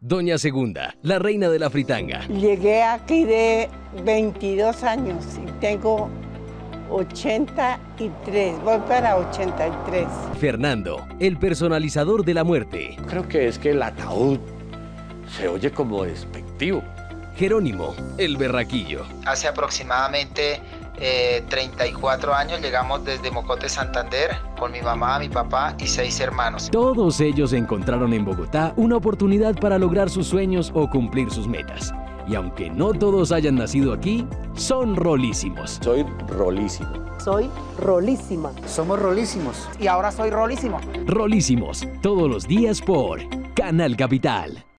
Doña Segunda, la reina de la fritanga. Llegué aquí de 22 años y tengo 83, voy para 83. Fernando, el personalizador de la muerte. Creo que es que el ataúd se oye como despectivo. Jerónimo, el berraquillo. Hace aproximadamente 34 años llegamos desde Mocote, Santander, con mi mamá, mi papá y 6 hermanos. Todos ellos encontraron en Bogotá una oportunidad para lograr sus sueños o cumplir sus metas. Y aunque no todos hayan nacido aquí, son rolísimos. Soy rolísimo. Soy rolísima. Somos rolísimos. Y ahora soy rolísimo. Rolísimos, todos los días por Canal Capital.